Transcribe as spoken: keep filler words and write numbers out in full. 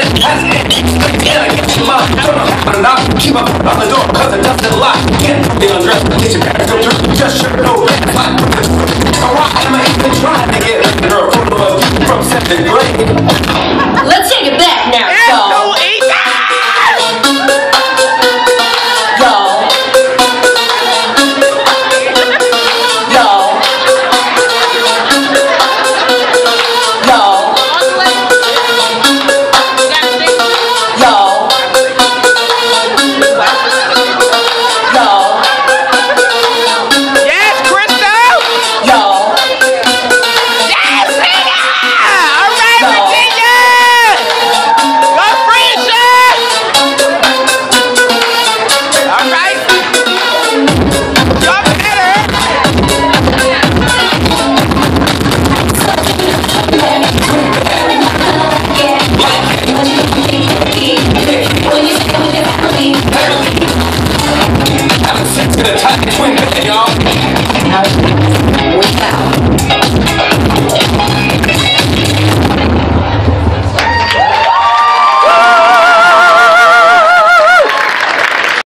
That's it. Yeah, I get you my don't know how to knock. Keep up on the door, cause it doesn't lock. Can't be undressed, get your parents go through. Just sure no red flag. So why am I even trying to get a girl?